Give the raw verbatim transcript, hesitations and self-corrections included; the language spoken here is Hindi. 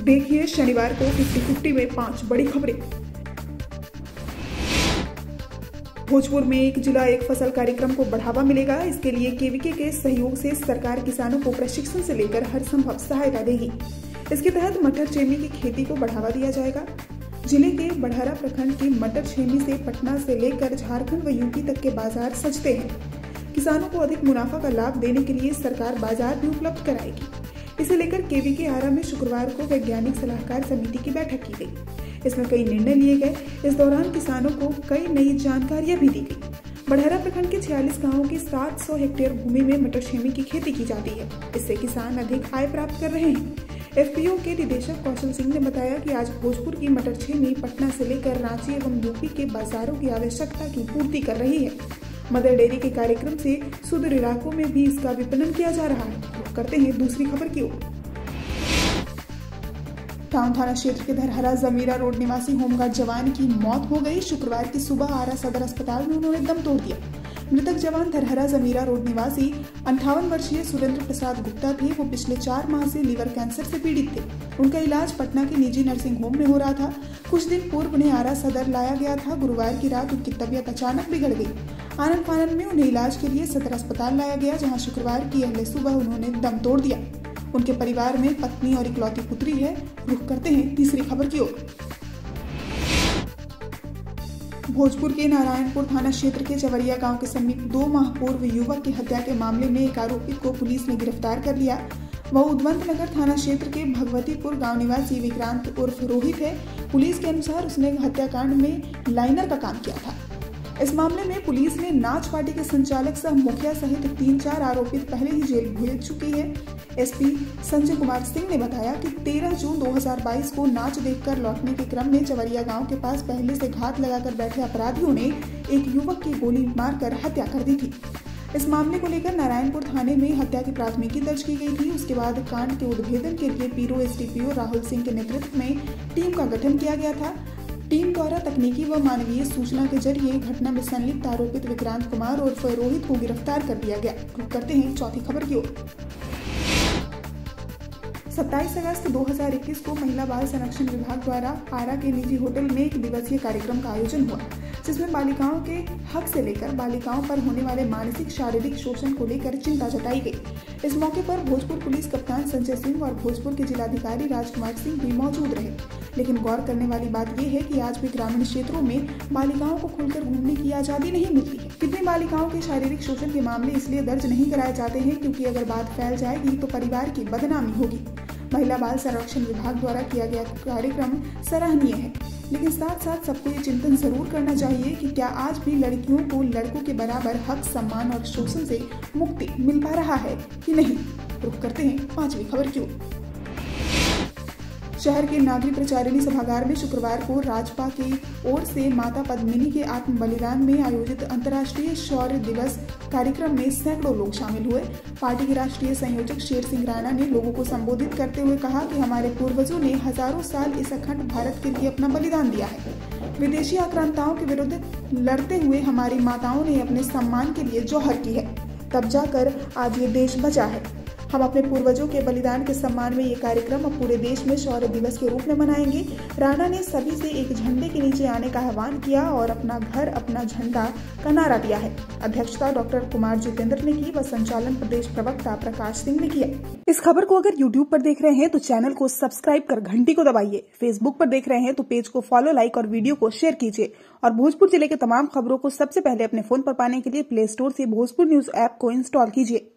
देखिए शनिवार को फिफ्टी फिफ्टी में पांच बड़ी खबरें। भोजपुर में एक जिला एक फसल कार्यक्रम को बढ़ावा मिलेगा। इसके लिए केवीके के सहयोग से सरकार किसानों को प्रशिक्षण से लेकर हर संभव सहायता देगी। इसके तहत मटर छेमी की खेती को बढ़ावा दिया जाएगा। जिले के बढ़ारा प्रखंड की मटर छेमी से पटना से लेकर झारखंड व यूपी तक के बाजार सजते हैं। किसानों को अधिक मुनाफा का लाभ देने के लिए सरकार बाजार भी उपलब्ध कराएगी। इसे लेकर केवीके आरा में शुक्रवार को वैज्ञानिक सलाहकार समिति की बैठक की गई। इसमें कई निर्णय लिए गए। इस दौरान किसानों को कई नई जानकारियां भी दी गई। बढ़ारा प्रखंड के छियालीस गांवों की सात सौ हेक्टेयर भूमि में मटर छेमी की खेती की जाती है। इससे किसान अधिक आय प्राप्त कर रहे हैं। एफपीओ के निदेशक कौशल सिंह ने बताया कि आज भोजपुर की मटर छेमी पटना से लेकर रांची एवं यूपी के बाजारों की आवश्यकता की पूर्ति कर रही है। मदर डेयरी के कार्यक्रम से सुदूर इलाकों में भी इसका विपणन किया जा रहा है। रुख करते हैं दूसरी खबर की ओर। टाउन थाना क्षेत्र के धरहरा जमीरा रोड निवासी होमगार्ड जवान की मौत हो गई। शुक्रवार की सुबह आरा सदर अस्पताल में उन्होंने दम तोड़ दिया। मृतक जवान धरहरा जमीरा रोड निवासी अंठावन वर्षीय सुरेंद्र प्रसाद गुप्ता थे। वो पिछले चार माह से लीवर कैंसर से पीड़ित थे। उनका इलाज पटना के निजी नर्सिंग होम में हो रहा था। कुछ दिन पूर्व उन्हें आरा सदर लाया गया था। गुरुवार की रात उनकी तबीयत अचानक बिगड़ गई। आनंद फानन में उन्हें इलाज के लिए सदर अस्पताल लाया गया, जहां शुक्रवार की अगले सुबह उन्होंने दम तोड़ दिया। उनके परिवार में पत्नी और इकलौती पुत्री है। रुख करते हैं तीसरी खबर की ओर। भोजपुर के नारायणपुर थाना क्षेत्र के चवरिया गांव के समीप दो माह पूर्व युवक की हत्या के मामले में एक आरोपित को पुलिस ने गिरफ्तार कर लिया। वह उद्वंत नगर थाना क्षेत्र के भगवतीपुर गांव निवासी विक्रांत उर्फ रोहित है। पुलिस के अनुसार उसने हत्याकांड में लाइनर का काम किया था। इस मामले में पुलिस ने नाच पार्टी के संचालक सह मुखिया सहित तीन चार आरोपित पहले ही जेल भेज चुकी है। एसपी संजय कुमार सिंह ने बताया कि तेरह जून दो हज़ार बाईस को नाच देखकर लौटने के क्रम में चवरिया गांव के पास पहले से घात लगाकर बैठे अपराधियों ने एक युवक की गोली मारकर हत्या कर दी थी। इस मामले को लेकर नारायणपुर थाने में हत्या की प्राथमिकी दर्ज की गई थी। उसके बाद कांड के उद्भेदन के लिए पीरो एसडीपीओ राहुल सिंह के नेतृत्व में टीम का गठन किया गया था। टीम द्वारा तकनीकी व मानवीय सूचना के जरिए घटना में संलिप्त आरोपित विक्रांत कुमार उर्फ रोहित को गिरफ्तार कर दिया गया। रुख करते हैं चौथी खबर की ओर। सत्ताईस अगस्त दो हज़ार इक्कीस को महिला बाल संरक्षण विभाग द्वारा आरा के निजी होटल में एक दिवसीय कार्यक्रम का आयोजन हुआ, जिसमें बालिकाओं के हक से लेकर बालिकाओं पर होने वाले मानसिक शारीरिक शोषण को लेकर चिंता जताई गई। इस मौके पर भोजपुर पुलिस कप्तान संजय सिंह और भोजपुर के जिलाधिकारी राजकुमार सिंह भी मौजूद रहे। लेकिन गौर करने वाली बात यह है कि आज भी ग्रामीण क्षेत्रों में बालिकाओं को खुलकर घूमने की आजादी नहीं मिलती है। कितनी बालिकाओं के शारीरिक शोषण के मामले इसलिए दर्ज नहीं कराए जाते हैं क्योंकि अगर बात फैल जाएगी तो परिवार की बदनामी होगी। महिला बाल संरक्षण विभाग द्वारा किया गया कार्यक्रम सराहनीय है, लेकिन साथ साथ सबको ये चिंतन जरूर करना चाहिए कि क्या आज भी लड़कियों को लड़कों के बराबर हक, सम्मान और शोषण से मुक्ति मिल पा रहा है कि नहीं। रुख करते हैं पांचवी खबर की ओर। शहर के नागरी प्रचारिणी सभागार में शुक्रवार को राजपा की ओर से माता पद्मिनी के आत्म बलिदान में आयोजित अंतर्राष्ट्रीय शौर्य दिवस कार्यक्रम में सैकड़ों लोग शामिल हुए। पार्टी के राष्ट्रीय संयोजक शेर सिंह राणा ने लोगों को संबोधित करते हुए कहा कि हमारे पूर्वजों ने हजारों साल इस अखंड भारत के लिए अपना बलिदान दिया है। विदेशी आक्रांताओं के विरुद्ध लड़ते हुए हमारी माताओं ने अपने सम्मान के लिए जौहर की है, तब जाकर आज ये देश बचा है। हम अपने पूर्वजों के बलिदान के सम्मान में ये कार्यक्रम अब पूरे देश में शौर्य दिवस के रूप में मनाएंगे। राणा ने सभी से एक झंडे के नीचे आने का आह्वान किया और अपना घर अपना झंडा का नारा दिया है। अध्यक्षता डॉक्टर कुमार जितेंद्र ने की व संचालन प्रदेश प्रवक्ता प्रकाश सिंह ने किया। इस खबर को अगर यूट्यूब पर देख रहे हैं तो चैनल को सब्सक्राइब कर घंटी को दबाइए। फेसबुक पर देख रहे हैं तो पेज को फॉलो, लाइक और वीडियो को शेयर कीजिए। और भोजपुर जिले के तमाम खबरों को सबसे पहले अपने फोन पर पाने के लिए प्ले स्टोर से भोजपुर न्यूज ऐप को इंस्टॉल कीजिए।